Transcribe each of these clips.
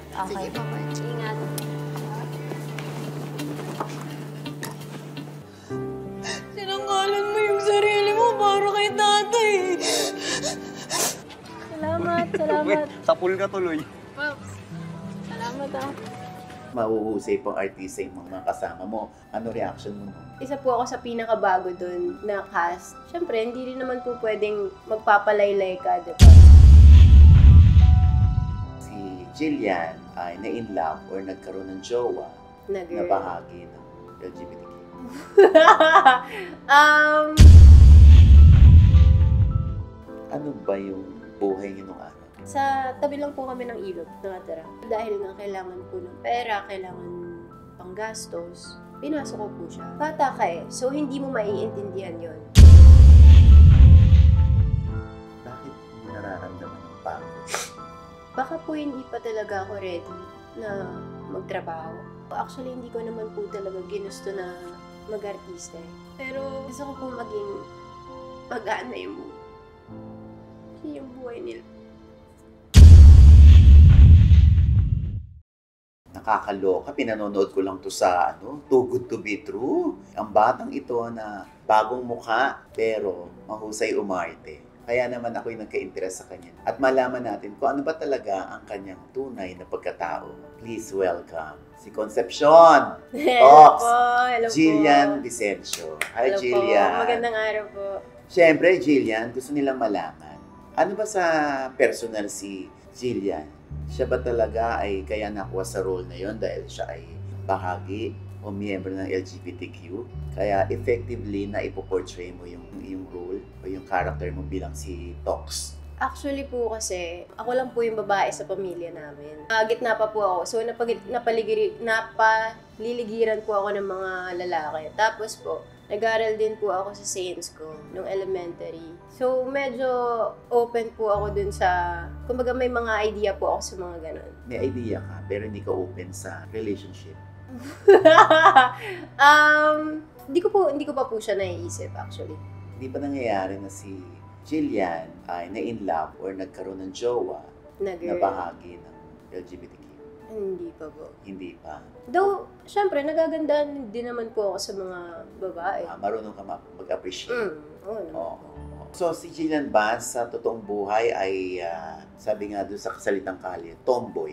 Okay. Sige, bye-bye. Ingat. Sinanggalan mo yung sarili mo para kay tatay. Salamat, salamat. Sapul ka tuloy. Pops, salamat ah. Mauhusay pang artista yung mga kasama mo. Ano reaction mo nun? Isa po ako sa pinakabago dun na cast. Siyempre, hindi rin naman po pwedeng magpapalaylay ka, diba? Si Jillian ay na-in love or nagkaroon ng jowa Na na girl. bahagi ng LGBTQ. Ano ba yung buhay niyo nung araw? Sa tabi lang po kami ng ilog nakatira. Dahil nga kailangan po ng pera, kailangan panggastos, pinasok ko po siya. Bata ka eh, so hindi mo maiintindihan yon. Bakit mo nararamdaman ng pagod? Baka po hindi pa talaga ako ready na magtrabaho. Actually, hindi ko naman po talaga ginusto na mag-artista eh. Pero gusto ko po maging magaan na yung buhay nila. Nakakaloka, pinanonood ko lang to sa Too Good To Be True. Ang batang ito na bagong mukha pero mahusay umarte. Kaya naman ako'y nagka-interest sa kanya. At malaman natin kung ano ba talaga ang kanyang tunay na pagkatao. Please welcome si Concepcion Hello Tox, po, hello Jillian po. Vicencio. Hi, Hello Jillian. po, magandang araw po. Siyempre, Jillian, gusto nilang malaman. Ano ba sa personal si Jillian? Siya ba talaga ay kaya nakuha sa role na yon dahil siya ay bahagi o miyembro ng LGBTQ? Kaya effectively na ipoportray mo yung role o yung character mo bilang si Tox. Actually po kasi, ako lang po yung babae sa pamilya namin. Gitna pa po ako. So, napaliligiran po ako ng mga lalaki. Tapos po, nag-aral din po ako sa Saints ko, nung elementary. So, medyo open po ako dun sa, kumbaga may mga idea po ako sa mga ganun. May idea ka pero hindi ka open sa relationship. Hindi ko pa po siya naiisip actually. Hindi ba nangyayari na si Jillian ay na-in love or nagkaroon ng jowa Na na girl. bahagi ng LGBTQ? Hindi pa po. Hindi pa. Though, syempre, nagagandaan din naman po ako sa mga babae. Marunong ka mag-appreciate. Oo naman. Oo. So, si Jillian ba sa totoong buhay ay, sabi nga doon sa kasalitang kalye, tomboy.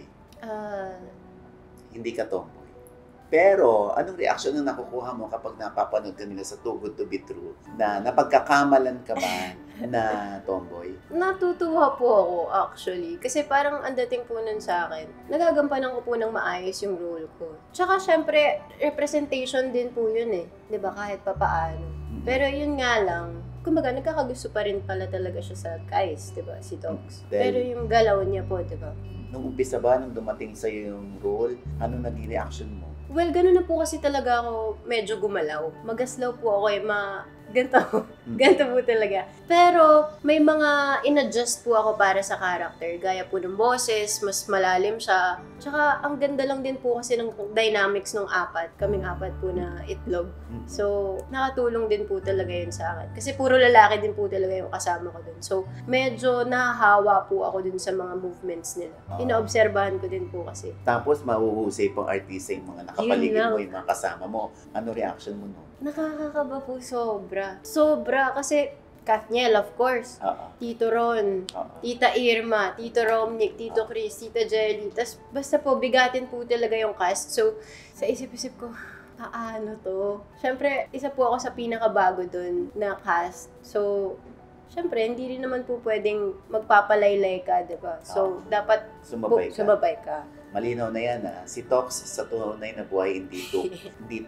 Hindi ka tomboy. Pero, anong reaksyon na nakukuha mo kapag napapanood ka nila sa Too Good To Be True na napagkakamalan ka ba na tomboy? Natutuwa po ako actually. Kasi parang ang dating po nun sa akin, nagagampanan ko po ng maayos yung role ko. Tsaka syempre, representation din po yun eh. 'Di ba kahit papaano. Pero yun nga lang, kumbaga nagkakagusto pa rin pala talaga siya sa guys, 'di ba? Si Tox. Pero yung galaw niya po, 'di ba? Nung umpisa ba, nung dumating sa'yo yung role, ano naging reaction mo? Well, ganun na po kasi talaga ako medyo gumalaw. Magaslaw po ako eh, ganito. Ganito po talaga. Pero may mga in-adjust po ako para sa character. Gaya po ng boses, mas malalim siya. Tsaka ang ganda lang din po kasi ng dynamics ng kaming apat po na itlog. So, nakatulong din po talaga yun sa akin. Kasi puro lalaki din po talaga yung kasama ko dun. So, medyo nahahawa po ako dun sa mga movements nila. Inaobserbahan ko din po kasi. Tapos, mahuhusay pang artista yung mga nakapaligid Yun mo, lang. yung mga kasama mo. Ano reaction mo no? Nakakakaba po sobra. Sobra kasi Kathniel, of course. Tito Ron, Tita Irma, Tito Romnick, Tito Chris, Tita Jelly. Tapos basta po, bigatin po talaga yung cast. So, sa isip-isip ko, paano to? Siyempre, isa po ako sa pinakabago dun na cast. So, siyempre, hindi rin naman po pwedeng magpapalaylay ka, diba? So, dapat sumabay ka. Malinaw na yan si Tox sa tunay na buhay hindi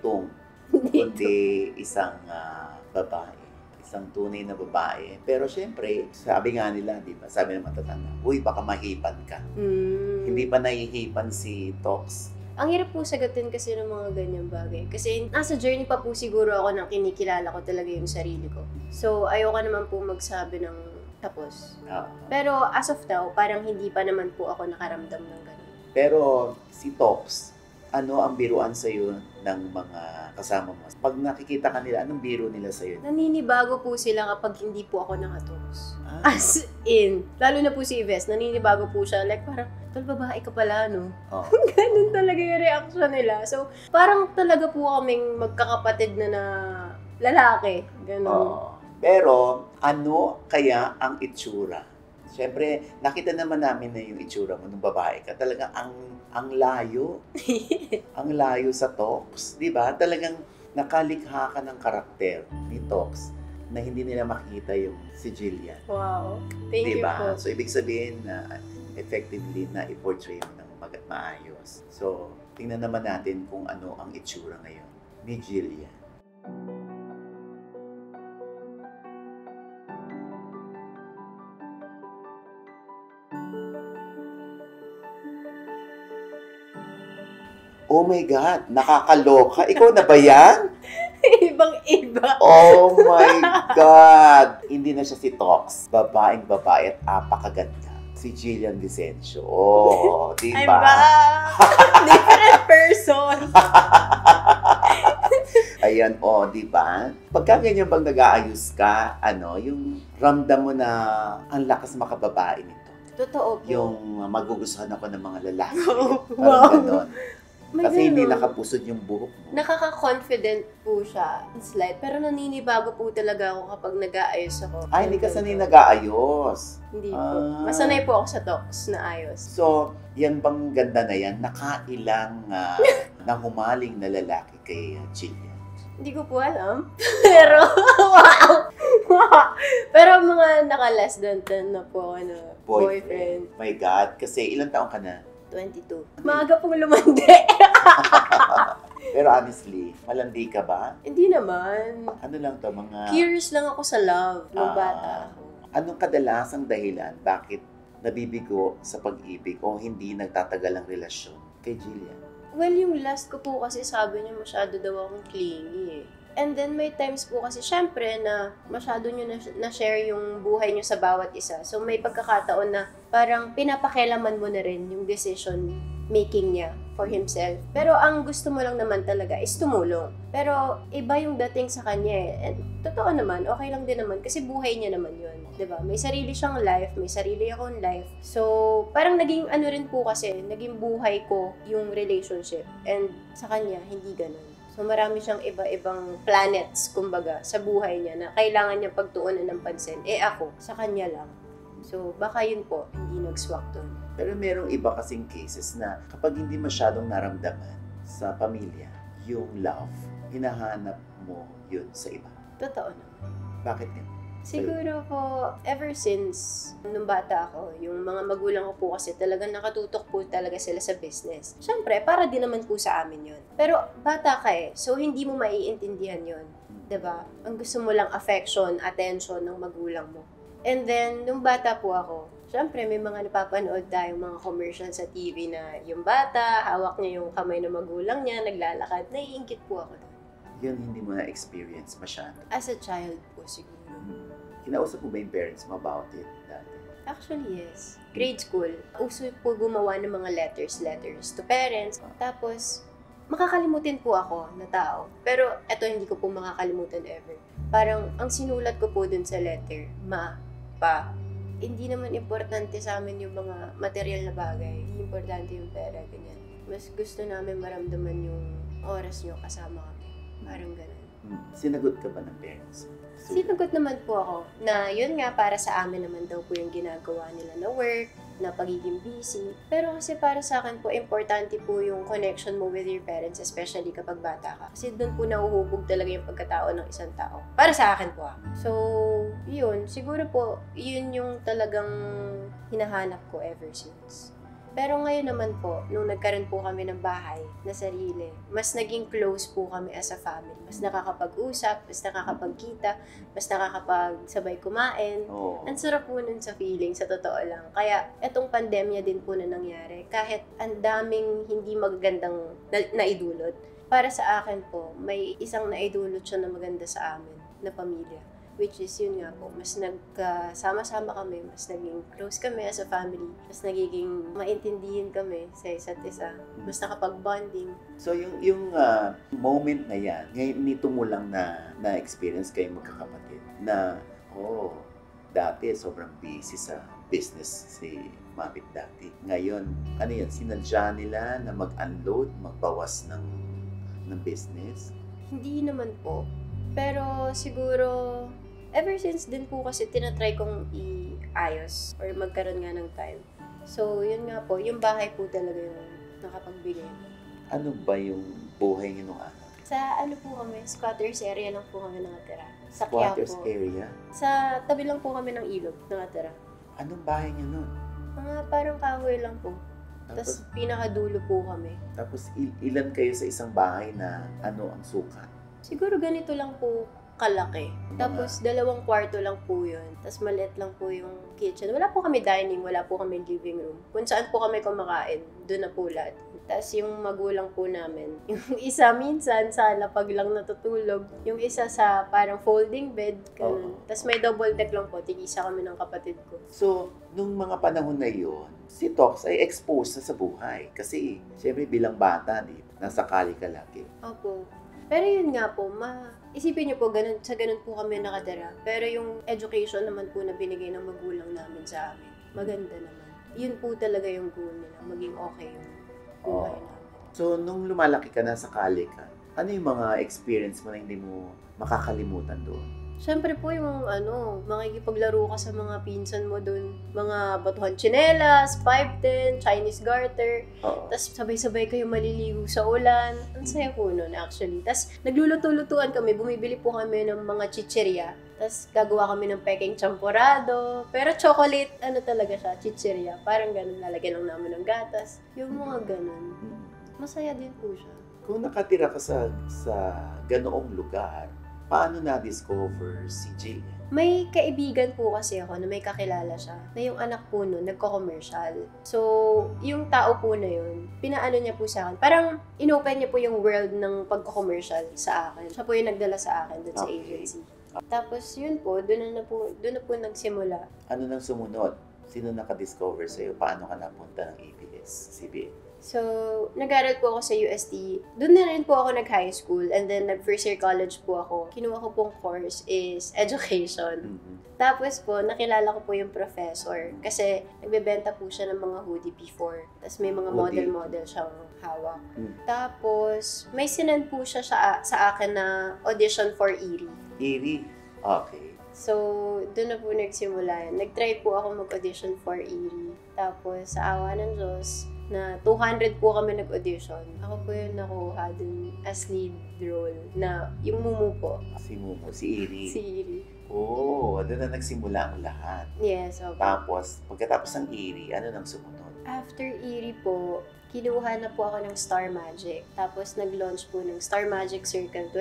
kundi isang babae. Isang tunay na babae. Pero syempre, sabi nga nila, di ba? Sabi ng matatanda, uy, baka mahipan ka. Hindi pa nahihipan si Tox. Ang hirap po sagutin kasi ng mga ganyang bagay. Kasi nasa journey pa po siguro ako nang kinikilala ko talaga yung sarili ko. So, ayoko naman po magsabi ng tapos. Pero as of now, parang hindi pa naman po ako nakaramdam ng gano'n. Pero si Tox, ano ang biruan sa'yo ng mga kasama mo? Pag nakikita ka nila, anong biro nila sa'yo? Naninibago po sila kapag hindi po ako nakatos. As in, lalo na po si Yves, naninibago po siya. Like parang, Tol, babae ka pala, no? Oh. Ganun talaga yung reaction nila. So, parang talaga po kaming magkakapatid na lalaki. Ganun. Oo. Pero, ano kaya ang itsura? Siyempre, nakita naman namin na yung itsura mo nung babae ka. Talagang ang layo. Ang layo sa Tox. Di ba? Talagang nakalikha ka ng karakter ni Tox na hindi nila makita yung si Jillian. Wow. Thank you Diba? po. So, ibig sabihin na effectively na i-portray mo ng maayos. So, tingnan naman natin kung ano ang itsura ngayon ni Jillian. Oh my God, nakakaloka. Ikaw na ba yan? Ibang-iba. Oh my God! Hindi na siya si Tox. Babaeng babae at apakaganda. Si Jillian Vicencio. Oh, di I'm ba? back! Different person. Ayan, oh, di ba? Pagka ganyan bang nag-aayos ka, yung ramdam mo na ang lakas makababae nito. Totoo po. Yung magugustuhan ako ng mga lalaki. Wow. Parang ganon. May Kasi hindi ganun. nakapusod yung buhok mo. Nakaka-confident po siya. Slight. Pero naninibago po talaga ako kapag nag-aayos ako. Ay, hindi ka sanay nag-aayos. Hindi po. Ah. Masanay po ako sa talks na ayos. So, yan bang ganda na yan? Nakailang nahumaling na lalaki kay Jillian? Hindi ko po alam. Pero, wow! Wow! Pero mga naka-less than 10 na po ako na boyfriend. My God, kasi ilang taong ka na? 22. Maaga pong lumandi. Pero honestly, malandi ka ba? Hindi naman. Ano lang to, mga... Curious lang ako sa love nung Ah. bata ako. Anong kadalasang dahilan bakit nabibigo sa pag-ibig o hindi nagtatagal ang relasyon kay Jillian? Well, yung last ko po kasi sabi niya masyado daw akong clingy eh. And then may times po kasi syempre na masyado nyo na-share yung buhay nyo sa bawat isa. So may pagkakataon na parang pinapakialaman mo na rin yung decision making niya for himself. Pero ang gusto mo lang naman talaga is tumulong. Pero iba yung dating sa kanya eh. And totoo naman, okay lang din naman kasi buhay niya naman yun. 'Di ba? May sarili siyang life, may sarili akong life. So parang naging ano rin po kasi, naging buhay ko yung relationship. And sa kanya, hindi ganun. So marami siyang iba-ibang planets, kumbaga, sa buhay niya na kailangan niya pagtuunan ng pansin. Eh ako, sa kanya lang. So baka yun po, hindi nag-swak doon. Pero merong iba kasing cases na kapag hindi masyadong naramdaman sa pamilya, yung love, hinahanap mo yun sa iba. Totoo naman. Bakit ganun? Siguro po, ever since nung bata ako, yung mga magulang ko po kasi talagang nakatutok po talaga sila sa business. Siyempre, para din naman po sa amin yun. Pero bata ka eh, so hindi mo maiintindihan yun. 'Di ba? Ang gusto mo lang affection, attention ng magulang mo. And then, nung bata po ako, siyempre may mga napapanood tayong mga commercial sa TV na yung bata, hawak niya yung kamay ng magulang niya, naglalakad, naiingit po ako doon. Yun hindi mo na-experience masyado. As a child po siguro. Kinausap mo ba yung parents mo about it dati? Actually, yes. Grade school. Uso po gumawa ng mga letters to parents. Tapos, makakalimutin po ako na tao. Pero, eto hindi ko po makakalimutan ever. Parang, ang sinulat ko po dun sa letter, ma, pa, hindi naman importante sa amin yung mga material na bagay. Importante yung pera, ganyan. Mas gusto namin maramdaman yung oras nyo kasama kami. Parang ganun. Sinagot ka ba ng parents? Sinagot naman po ako na yun nga para sa amin naman daw po yung ginagawa nila na work, na pagiging busy. Pero kasi para sa akin po, importante po yung connection mo with your parents, especially kapag bata ka. Kasi doon po nahuhubog talaga yung pagkatao ng isang tao. Para sa akin po. So, yun. Siguro po, yun yung talagang hinahanap ko ever since. Pero ngayon naman po, nung nagkaroon po kami ng bahay na sarili, mas naging close po kami as a family. Mas nakakapag-usap, mas nakakapagkita, mas nakakapagsabay kumain. Oo. Ang sarap po nun sa feeling, sa totoo lang. Kaya, etong pandemya din po na nangyari, kahit ang daming hindi magagandang naidulot, para sa akin po, may isang naidulot siya na maganda sa amin, na pamilya. Which is yun nga po, mas nagkasama-sama kami, mas naging close kami as a family, mas nagiging maintindihin kami sa isa't isa, mas nakapag-bonding. So yung moment na yan, ngayon nito mo lang na-experience kayo magkakapatid na, dati sobrang busy sa business si kumapit dati. Ngayon, ano yan, sinadya nila na mag-unload, magbawas ng business? Hindi naman po. Pero siguro, ever since din po kasi tinatry kong iayos or magkaroon nga ng time. So, yun nga po, yung bahay po talaga yung nakapagbigay. Ano ba yung buhay niyo nung araw? Sa ano po kami, squatters area lang po kami nakatira. Sa Squatters Quiapo. area? Sa tabi lang po kami ng ilog nakatira. Anong bahay niyo nun? Mga parang kahoy lang po. Tapos pinakadulo po kami. Tapos ilan kayo sa isang bahay na ano ang sukat? Siguro ganito lang po kalaki. Tapos 2 kwarto lang po yun. Tapos maliit lang po yung kitchen. Wala po kami dining, wala po kami living room. Kung saan po kami kumakain, doon na po lahat. Tapos yung magulang po namin, yung isa minsan sa lapag lang natutulog, yung isa sa parang folding bed, ganun. Tapos may double deck lang po, tig-isa kami ng kapatid ko. So, nung mga panahon na yon, si Tox ay exposed na sa buhay. Kasi, siyempre bilang bata, nasa kali ka lagi. Opo. Pero yun nga po, isipin niyo po, sa ganun po kami nakatira. Pero yung education naman po na binigay ng magulang namin sa amin, maganda naman. Yun po talaga yung goal nila, maging okay yung buhay namin. So, nung lumalaki ka na sa kali ka, ano yung mga experience mo na hindi mo makakalimutan doon? Siyempre po yung makikipaglaro ka sa mga pinsan mo doon. Mga batuhan tsinelas, 510, Chinese garter. Oo. Tapos sabay-sabay kayo maliligo sa ulan. Ang saya po nun actually. Tapos nagluluto-lutuan kami, bumibili po kami ng mga chichirya. Tapos gagawa kami ng peking champorado. Pero chocolate, talaga siya, chichirya. Parang ganun, lalagyan lang namin ng gatas. Yung mga ganun. Masaya din po siya. Kung nakatira ka sa ganoong lugar, paano na-discover si Jillian? May kaibigan po kasi ako na may kakilala siya, na yung anak po nun, nagko-commercial. So, yung tao po na yun, pinaano niya po sa akin. Parang inopen niya po yung world ng pagko-commercial sa akin. Siya po yung nagdala sa akin dun sa agency. Tapos yun po, doon na po nagsimula. Ano nang sumunod? Sino nakadiscover sa'yo? Paano ka napunta ng ABS-CBN? So, nag-aral po ako sa UST. Doon na rin po ako nag-high school and then nag-first year college po ako. Kinuha ko pong course is education. Tapos po, nakilala ko po yung professor kasi nagbebenta po siya ng mga hoodie before. Tapos may mga model-model siyang hawak. Tapos, may sinend po siya sa akin na audition for ERI. ERI? Okay. So, doon na po nagsimula. Nag-try po ako mag-audition for ERI. Tapos, sa awa ng Diyos, na 200 po kami nag-audition. Ako po yung nakuha dun as lead role na yung Mumu po. Si Mumu, si ERI. Si ERI. Oo, doon na nagsimula ang lahat. Yes, okay. Tapos, pagkatapos ng ERI, ano nang sumunod? After ERI po, kinuha na po ako ng Star Magic. Tapos, nag-launch po ng Star Magic Circle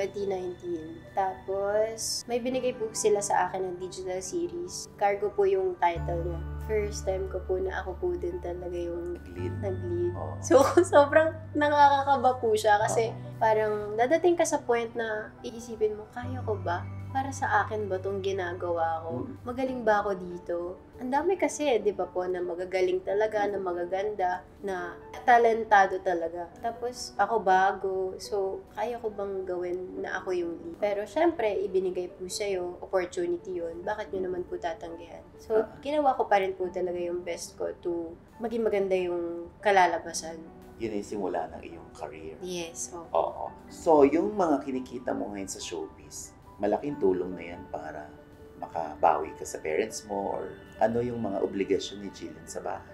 2019. Tapos, may binigay po sila sa akin ng digital series. Cargo po yung title niya. First time ko po na ako po din talaga yung nag-lead. Oh. So, sobrang nakakakaba po siya kasi parang dadating ka sa point na iisipin mo, kaya ko ba? Para sa akin ba itong ginagawa ko? Magaling ba ako dito? Ang dami kasi, di ba po, na magagaling talaga, na magaganda, na talentado talaga. Tapos, ako bago. So, kaya ko bang gawin na ako yung lead? Pero, syempre, ibinigay po sa'yo, opportunity yun. Bakit nyo naman po tatanggihan? So, ginawa ko pa rin po talaga yung best ko to maging maganda yung kalalabasan. Yun ay simula ng iyong career. Yes. Oo. So, yung mga kinikita mo ngayon sa showbiz, malaking tulong na yan para makabawi ka sa parents mo or ano yung mga obligasyon ni Jillian sa bahay?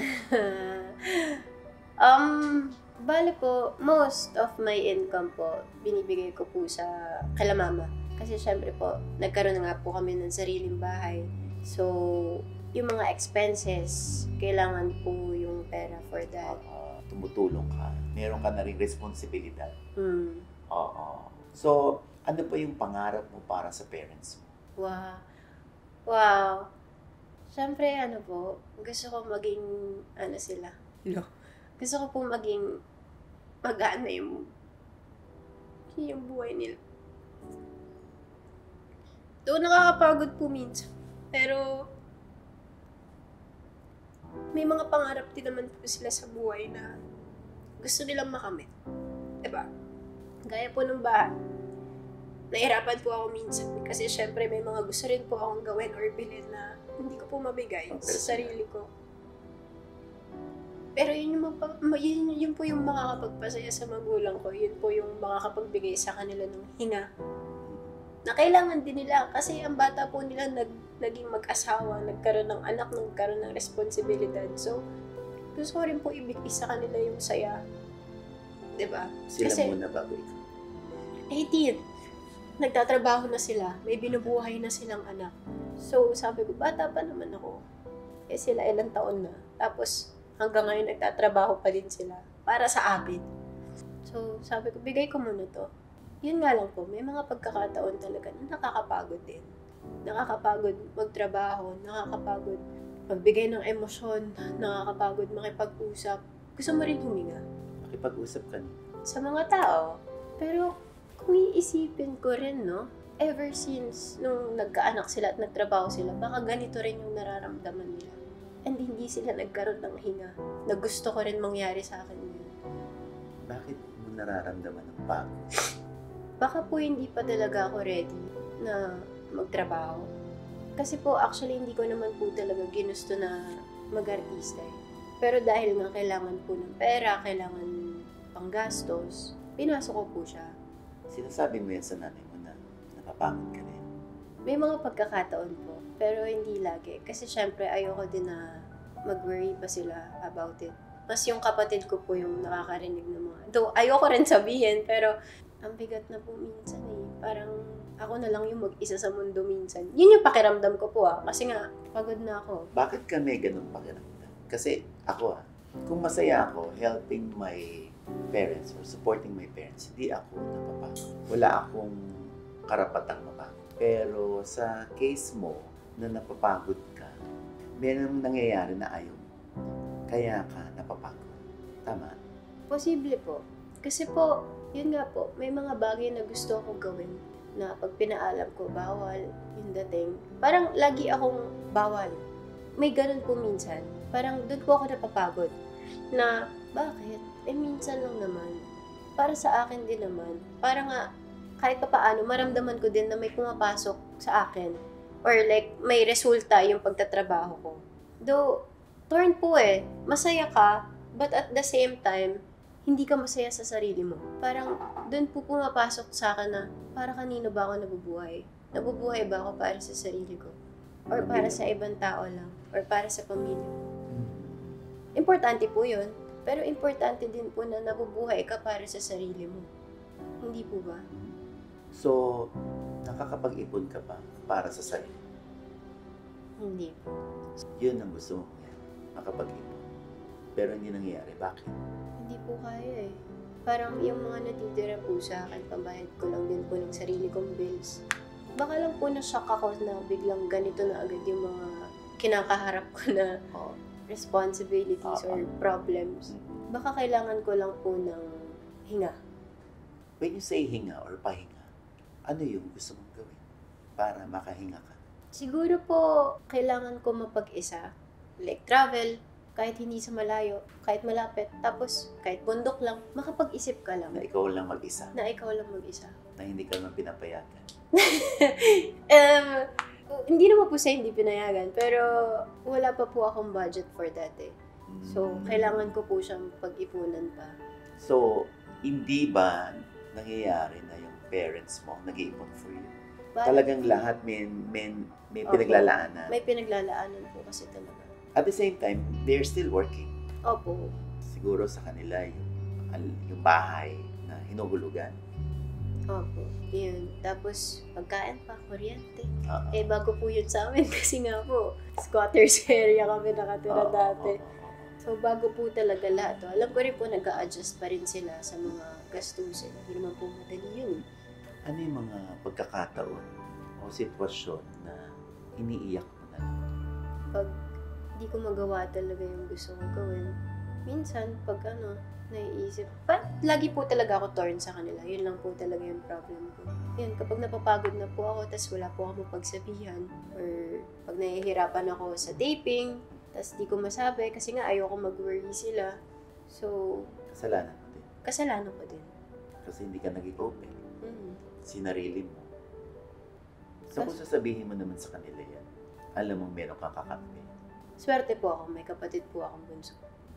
Bale po, most of my income po, binibigay ko po sa kala mama. Kasi syempre po, nagkaroon na nga po kami ng sariling bahay. So, yung mga expenses, kailangan po yung pera for that. Tumutulong ka. Meron ka na rin responsibilidad. Oo. So, ano pa yung pangarap mo para sa parents mo? Wow. Siyempre, gusto ko maging, sila. No. Gusto ko po maging magana yung buhay nila. Doon nakakapagod po minsan. Pero, may mga pangarap din naman po sila sa buhay na gusto nilang makamit. Diba? Gaya po ng bahay. Nahirapan po ako minsan kasi syempre may mga gusto rin po akong gawin or bilhin na hindi ko po mabigay sa sarili ko. Pero yun po yung makakapagpasaya sa magulang ko. Yun po yung makakapagbigay sa kanila ng hinga. Na kailangan din nila. Kasi ang bata po nila naging mag-asawa, nagkaroon ng anak, nagkaroon ng responsibilidad. So, gusto ko rin po ibigay sa kanila yung saya. Diba? Sila Kasi, muna bago ikaw. 18. Nagtatrabaho na sila. May binubuhay na silang anak. So, sabi ko, bata pa naman ako. Eh, sila ilang taon na. Tapos, hanggang ngayon nagtatrabaho pa din sila. Para sa amin. So, sabi ko, bigay ko muna to. Yun nga lang po, may mga pagkakataon talaga na nakakapagod din. Nakakapagod magtrabaho, nakakapagod magbigay ng emosyon, nakakapagod makipag-usap. Gusto mo rin huminga. Makipag-usap ka niya. Sa mga tao. Pero, kung iisipin ko rin, no? Ever since nung nagkaanak sila at nagtrabaho sila, baka ganito rin yung nararamdaman nila. And hindi sila nagkaroon ng hinga na gusto ko rin mangyari sa akin yun. Bakit mo nararamdaman ng pagod? Baka po hindi pa talaga ako ready na magtrabaho. Kasi po, actually, hindi ko naman po talaga ginusto na mag-artista eh. Pero dahil nga kailangan po ng pera, kailangan panggastos, pinasok ko po siya. Sinasabi mo yan sa nanay mo na napapagod ka rin. May mga pagkakataon po, pero hindi lagi. Kasi syempre, ayoko din na mag-worry pa sila about it. Mas yung kapatid ko po yung nakakarinig ng mga... Though, ayoko rin sabihin, pero ang bigat na po minsan eh. Parang ako na lang yung mag-isa sa mundo minsan. Yun yung pakiramdam ko po kasi nga, pagod na ako. Bakit ka may ganun pakiramdam? Kasi ako kung masaya ako helping my parents or supporting my parents, hindi ako napapagod. Wala akong karapatang mapagod. Pero sa case mo na napapagod ka, meron nangyayari na ayaw mo. Kaya ka napapagod. Tama? Posible po. Kasi po, yun nga po, may mga bagay na gusto akong gawin na pag pinaalam ko, bawal, yung dating. Parang lagi akong bawal. May ganun po minsan. Parang doon po ako napapagod. Na, bakit? Eh, minsan lang naman. Para sa akin din naman. Para nga, kahit pa paano, maramdaman ko din na may pumapasok sa akin. Or like, may resulta yung pagtatrabaho ko. Though, torn po eh. Masaya ka, but at the same time, hindi ka masaya sa sarili mo. Parang, doon po pumapasok sa akin na, para kanino ba ako nabubuhay? Nabubuhay ba ako para sa sarili ko? Or para sa ibang tao lang? Or para sa pamilya? Importante po yun. Pero importante din po na nabubuhay ka para sa sarili mo. Hindi po ba? So, nakakapag-ipon ka pa para sa sarili. Hindi po. Yun ang gusto mo yan. Makapag-ipon. Pero hindi nangyayari. Bakit? Hindi po kaya eh. Parang yung mga natitira po sa akin, pambayad ko lang din po ng sarili kong bills. Baka lang po na-shock ako na biglang ganito na agad yung mga kinakaharap ko na responsibilities or problems. Baka kailangan ko lang po ng hinga. When you say hinga or pahinga, ano yung gusto mong gawin para makahinga ka? Siguro po, kailangan ko mapag-isa. Like travel, kahit hindi sa malayo, kahit malapit. Tapos, kahit bundok lang, makapag-isip ka lang. Na ikaw lang mag-isa. Na ikaw lang mag-isa. Na hindi ka naman pinapayagan. Hindi naman po sa hindi pinayagan, pero wala pa po akong budget for that eh. So, kailangan ko po siyang pag-ipunan pa. So, hindi ba nangyayari na yung parents mo nag-iipon for you? Talagang lahat may pinaglalaanan. May pinaglalaanan po kasi talaga. At the same time, they're still working. Opo. Siguro sa kanila yung bahay na hinuhulugan. Opo. Yun. Tapos, pagkain pa, kuryente. Uh-huh. Eh, bago po yun sa amin kasi nga po, squatters area kami nakatira dati. So, bago po talaga lahat. Alam ko rin po, nag-a-adjust pa rin sila sa mga gastusin. Hindi naman po madali yun. Ano yung mga pagkakataon o sitwasyon na iniiyak mo na lang? Pag di ko magawa talaga yung gusto kong gawin, minsan, pag naiisip, lagi po talaga ako torn sa kanila. Yun lang po talaga yung problem ko. Yun, kapag napapagod na po ako, tas wala po ako mapagsabihan, or pag nahihirapan ako sa taping, tas di ko masabi kasi nga ayoko mag-worry sila. So, Kasalanan mo din. kasalanan ko din. Kasi hindi ka naging open. Mm. Sinarili mo. So kung sasabihin mo naman sa kanila yan, alam mong meron kang kakampi. Swerte po ako, may kapatid po akong bunso.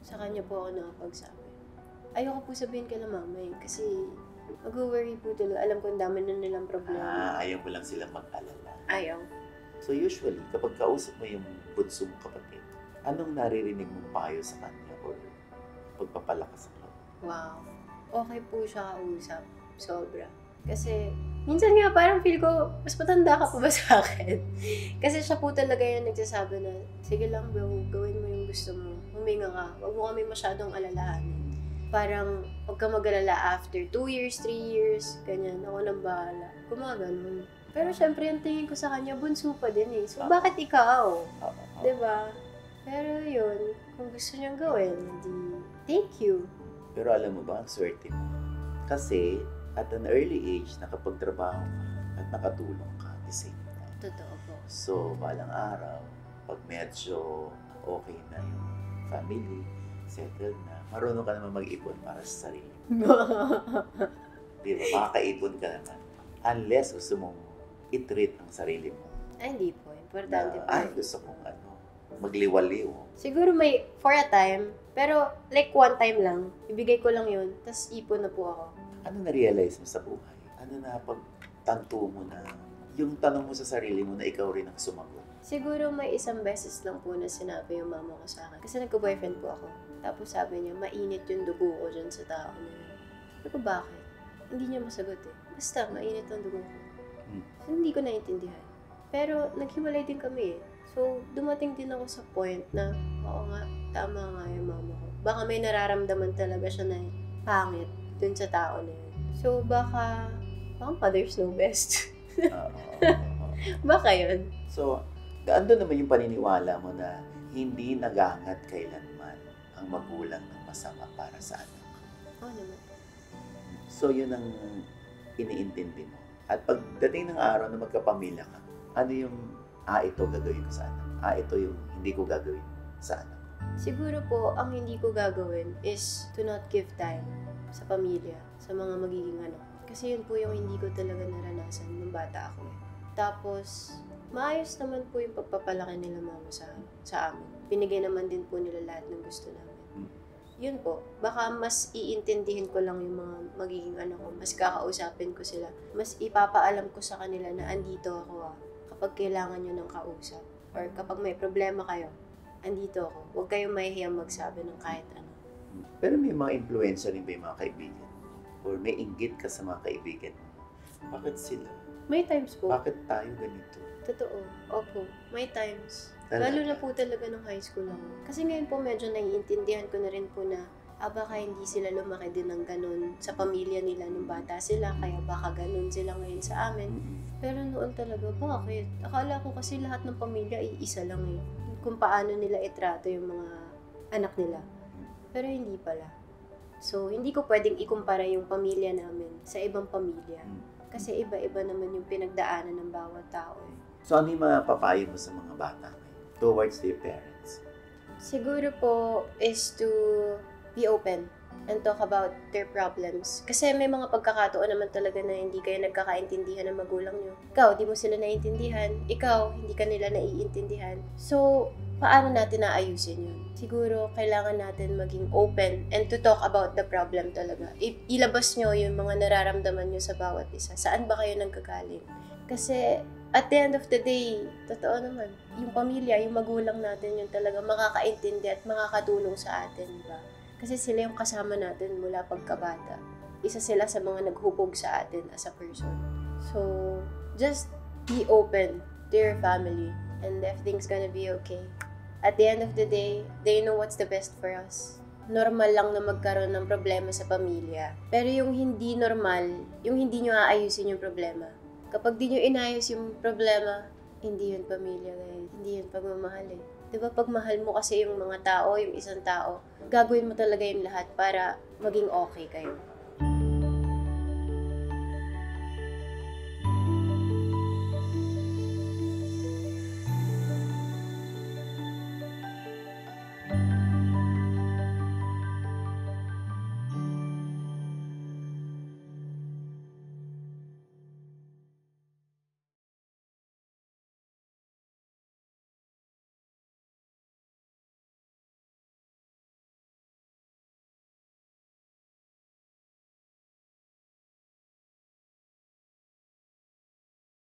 sa kanya po ako nakapagsabi. Ayoko po sabihin kay mama eh, kasi mag-worry po talaga. Alam ko ang dami na nilang problema. Ayaw mo lang silang mag-alala. Ayaw. So usually, kapag kausap mo yung bunso mong kapatid, anong naririnig mong payo sa kanya or pagpapalakas ng loob? Wow. Okay po siya kausap. Sobra. Kasi, minsan nga parang feel ko, mas matanda ka pa ba sa akin? Kasi siya po talaga yung nagsasabi na, sige lang bro, gawin mo yung gusto mo. Huminga ka. Huwag mo kami masyadong alalahanin. Parang, huwag ka mag-alala after 2 years, 3 years, ganyan. Ako nang bahala. Gumaganon. Pero syempre, yung tingin ko sa kanya, bunso pa din eh. So, bakit ikaw? Diba? Pero yun, kung gusto niyang gawin, hindi, thank you. Pero alam mo ba, ang swerte mo? Kasi, at an early age, nakapagtrabaho ka at nakatulong ka at the same time. Totoo po. So, balang araw, pag medyo okay na yung family, settled na, marunong ka naman mag-ipon para sa sarili. Di ba? Makakaipon ka naman. Unless gusto mong i-treat ang sarili mo. Ay, hindi po. Importante po. Ay, gusto kong magliwaliw. Siguro may for a time, pero like one time lang. Ibigay ko lang yun, tapos ipon na po ako. Ano na-realize mo sa buhay? Ano na pagtanto mo na yung tanong mo sa sarili mo na ikaw rin ang sumagot? Siguro may isang beses lang po na sinabi yung mama ko sa akin. Kasi nagka-boyfriend po ako. Tapos sabi niya, mainit yung dugo ko dyan sa tao na yun. Sabi ko, bakit? Hindi niya masagot eh. Basta, mainit ang dugo ko. So, hindi ko naintindihan. Pero naghiwalay din kami eh. So, dumating din ako sa point na, oo nga, tama nga yung mama ko. Baka may nararamdaman talaga siya na pangit dun sa tao na yun. So, baka mothers know best. Baka yun. So, ando naman yung paniniwala mo na hindi nagangat kailanman ang magulang ng masama para sa anak. Oo naman. So, yun ang iniintindi mo. At pagdating ng araw na magkapamilya ka, ano yung, ito gagawin ko sa anak. Ito yung hindi ko gagawin sa anak. Siguro po, ang hindi ko gagawin is to not give time sa pamilya, sa mga magiging anak. Kasi yun po yung hindi ko talaga naranasan nung bata ako eh. Tapos, maayos naman po yung pagpapalaki nila mama sa amin. Binigay naman din po nila lahat ng gusto namin. Yun po, baka mas iintindihin ko lang yung mga magiging anak ko. Mas kakausapin ko sila. Mas ipapaalam ko sa kanila na andito ako kapag kailangan nyo ng kausap. Or kapag may problema kayo, andito ako. Huwag kayong mahihiyang magsabi ng kahit ano. Pero may mga influencer rin ba yung mga kaibigan? Or may inggit ka sa mga kaibigan mo? Bakit sila? May times po. Bakit tayo ganito? Totoo. Opo. May times. Talaga? Lalo na po talaga nung high school ako. Kasi ngayon po medyo naiintindihan ko na rin po na baka hindi sila lumaki din ng ganun sa pamilya nila nung bata sila. Kaya baka ganun sila ngayon sa amin. Pero noon talaga, bakit? Akala ko kasi lahat ng pamilya ay isa lang eh. Kung paano nila itrato yung mga anak nila. Pero hindi pala. So, hindi ko pwedeng ikumpara yung pamilya namin sa ibang pamilya. Kasi iba-iba naman yung pinagdaanan ng bawat tao eh. So, ano yung mapapayo mo sa mga bata towards their parents? Siguro po is to be open and talk about their problems. Kasi may mga pagkakataon naman talaga na hindi kayo nagkakaintindihan ng magulang nyo. Ikaw, di mo sila naiintindihan. Ikaw, hindi ka nila naiintindihan. So, paano natin naayusin yun? Siguro, kailangan natin maging open and to talk about the problem talaga. Ilabas nyo yung mga nararamdaman nyo sa bawat isa. Saan ba kayo nagkagaling? Kasi, at the end of the day, totoo naman, yung pamilya, yung magulang natin, yung talaga makakaintindi at makakatulong sa atin, diba? Kasi sila yung kasama natin mula pagkabata. Isa sila sa mga naghubog sa atin as a person. So, just be open to your family and everything's gonna be okay. At the end of the day, they know what's the best for us. Normal lang na magkaroon ng problema sa pamilya. Pero yung hindi normal, yung hindi nyo aayusin yung problema. Kapag di nyo inayos yung problema, hindi yun pamilya, guys. Hindi yun pagmamahal eh. Diba pag mahal mo kasi yung mga tao, yung isang tao, gagawin mo talaga yung lahat para maging okay kayo.